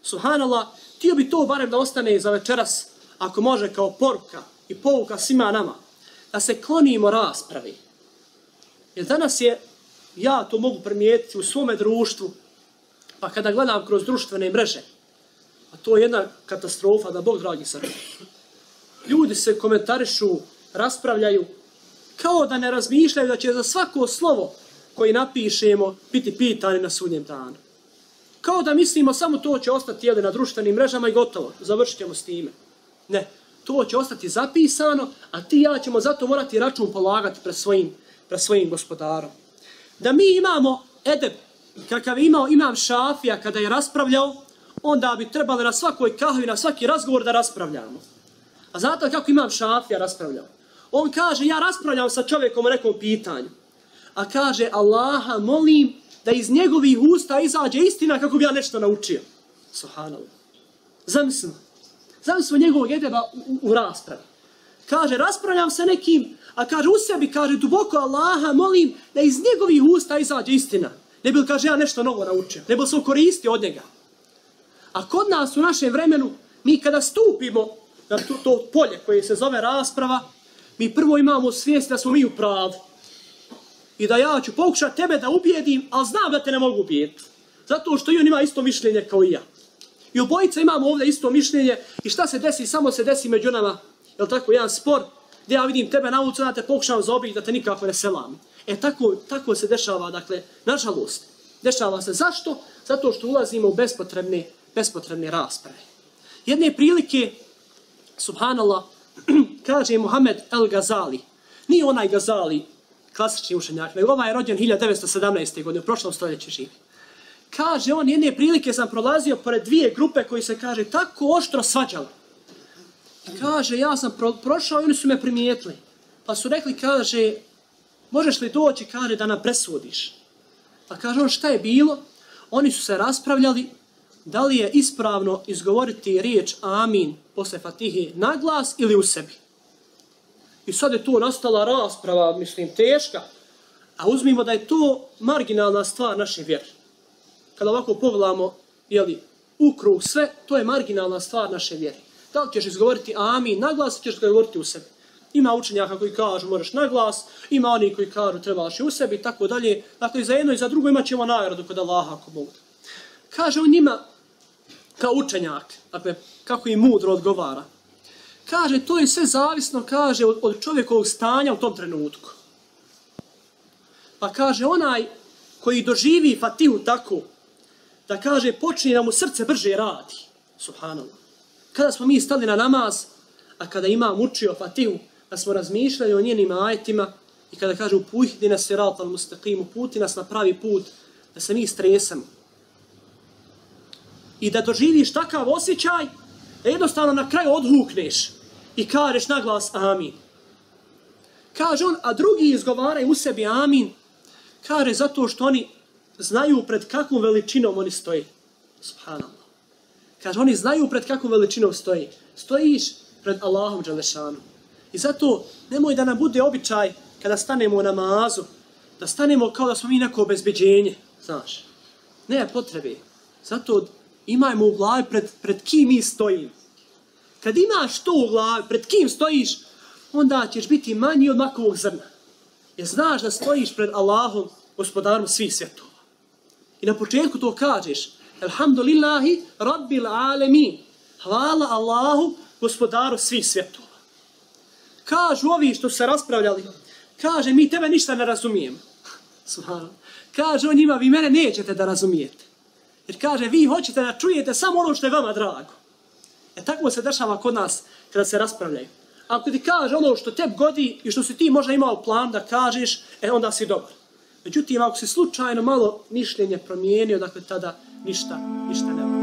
Subhanallah, htio bi to barem da ostane za večeras, ako može kao poruka i pouka svima nama, da se klonimo raspravi. Jer danas je, ja to mogu primijetiti u svome društvu, pa kada gledam kroz društvene mreže, a to je jedna katastrofa, da Bog dragi srce. Ljudi se komentarišu, raspravljaju, kao da ne razmišljaju da će za svako slovo koje napišemo biti pitani na sudnjem danu. Kao da mislimo samo to će ostati na društvenim mrežama i gotovo, završit ćemo s time. Ne, to će ostati zapisano, a ti i ja ćemo zato morati račun polagati pred svojim gospodarom. Da mi imamo edeb, kakav je imao Imam Šafija kada je raspravljao, onda bi trebali na svakoj kahvi, na svaki razgovor da raspravljamo. A znate kako Imam Šafija raspravljao? On kaže, ja raspravljam sa čovjekom o nekom pitanju. A kaže, Allaha molim da iz njegovih usta izađe istina kako bi ja nešto naučio. Subhanallah. Zamislimo njegovog edeba u raspravi. Kaže, raspravljam sa nekim, a kaže u sebi, kaže, duboko Allaha molim da iz njegovih usta izađe istina. Ne bi li, kaže, ja nešto novo naučio. Ne bi li sam koristio od njega. A kod nas u našem vremenu, mi kada stupimo na to polje koje se zove rasprava, mi prvo imamo svijest da smo mi u pravu. I da ja ću pokušati tebe da ubijedim, ali znam da te ne mogu ubijediti. Zato što i on ima isto mišljenje kao i ja. I obojica imamo ovdje isto mišljenje i šta se desi, samo se desi među nama, jel tako, jedan spor, gdje ja vidim tebe na ulicu, da te pokušam zaobići, da te nikako ne selam. Tako se dešava, dakle, nažalost. Dešava se. Zašto? Zato što ulazimo u bespotrebne rasprave. Jedne prilike, subhanallah, kaže Muhammed el-Gazali, nije onaj Gazali, klasični učenjak, nego ovaj je rođen 1917. godine, u prošlom stoljeću živi. Kaže on, jedne prilike sam prolazio pored dvije grupe koji se, kaže, tako oštro svađali. Kaže, ja sam prošao i oni su me primijetili. Pa su rekli, kaže, možeš li doći, kaže, da nam presudiš? Pa kaže on, šta je bilo? Oni su se raspravljali da li je ispravno izgovoriti riječ amin posle Fatihe na glas ili u sebi. I sad je tu nastala rasprava, mislim, teška. A uzmimo da je to marginalna stvar naše vjere. Kada ovako pogledamo, jeli, u krug sve, to je marginalna stvar naše vjere. Da li ćeš izgovoriti amin na glas, ćeš ga govoriti u sebi. Ima učenjaka koji kažu moraš na glas, ima oni koji kažu trebaš i u sebi, tako dalje. Dakle, i za jedno i za drugo imat ćemo nagradu kod Allaha ako Bog. Kaže on njima, kao učenjak, dakle, kako im mudro odgovara. Kaže, to je sve zavisno, kaže, od čovjekovog stanja u tom trenutku. Pa kaže, onaj koji doživi Fatihu tako, da kaže, počne da mu srce brže radi. Subhanallah. Kada smo mi stali na namaz, a kada imam učio Fatihu, da smo razmišljali o njenim ajetima, i kada kaže, uputi nas siratal mustaqim, uputi nas na pravi put, da se mi stresamo. I da doživiš takav osjećaj, da jednostavno na kraju odhukneš i kažeš na glas amin. Kaže on, a drugi izgovaraju u sebi amin, kaže zato što oni znaju pred kakvom veličinom oni stoji. Subhanallah. Kaže, oni znaju pred kakvom veličinom stoji. Stojiš pred Allahom dželešanu. I zato nemoj da nam bude običaj kada stanemo u namazu, da stanemo kao da smo mi neko obezbeđenje, znaš. Ne potrebe. Zato imajmo u glavi pred kim mi stojimo. Kad imaš to u glavi, pred kim stojiš, onda ćeš biti manji od makovog zrna. Jer znaš da stojiš pred Allahom, gospodarom svih svjetova. I na početku to kažeš, alhamdulillahi rabbil alemin. Hvala Allahu, gospodaru svih svjetova. Kažu ovi što se raspravljali, kaže, mi tebe ništa ne razumijemo. Kaže on njima, vi mene nećete da razumijete. Jer kaže, vi hoćete da čujete samo ono što je vama drago. Tako se dešava kod nas kada se raspravljaju. Ako ti kaže ono što te godi i što si ti možda imao plan da kažeš, onda si dobar. Međutim, ako si slučajno malo mišljenje promijenio, dakle tada ništa ne